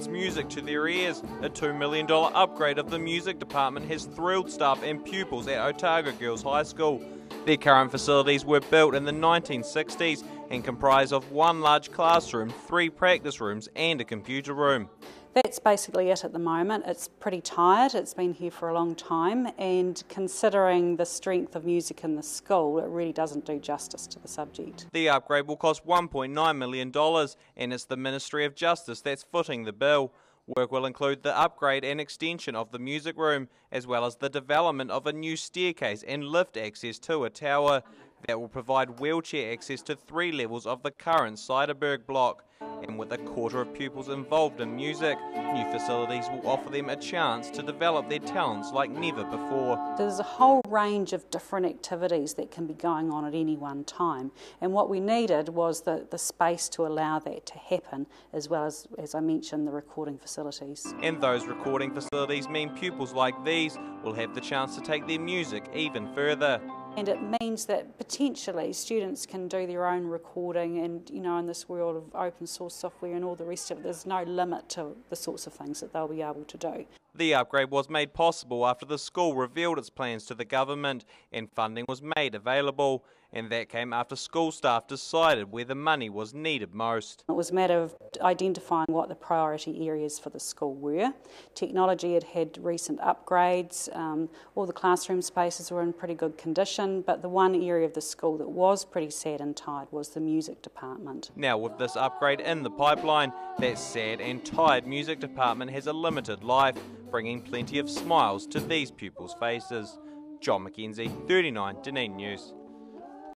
its music to their ears. A $2 million upgrade of the music department has thrilled staff and pupils at Otago Girls High School. Their current facilities were built in the 1960s and comprise of one large classroom, 3 practice rooms and a computer room. That's basically it at the moment. It's pretty tired, it's been here for a long time, and considering the strength of music in the school, it really doesn't do justice to the subject. The upgrade will cost $1.9 million and it's the Ministry of Justice that's footing the bill. Work will include the upgrade and extension of the music room, as well as the development of a new staircase and lift access to a tower that will provide wheelchair access to 3 levels of the current Seiderberg block. And with a quarter of pupils involved in music, new facilities will offer them a chance to develop their talents like never before. There's a whole range of different activities that can be going on at any one time, and what we needed was the space to allow that to happen, as well as I mentioned, the recording facilities. And those recording facilities mean pupils like these will have the chance to take their music even further. And it means that potentially students can do their own recording, and in this world of open source software and all the rest of it, there's no limit to the sorts of things that they'll be able to do. The upgrade was made possible after the school revealed its plans to the government and funding was made available, and that came after school staff decided where the money was needed most. It was a matter of identifying what the priority areas for the school were. Technology had recent upgrades, all the classroom spaces were in pretty good condition, but the one area of the school that was pretty sad and tired was the music department. Now with this upgrade in the pipeline, that sad and tired music department has a limited life, bringing plenty of smiles to these pupils' faces. John McKenzie, 39 Dunedin News.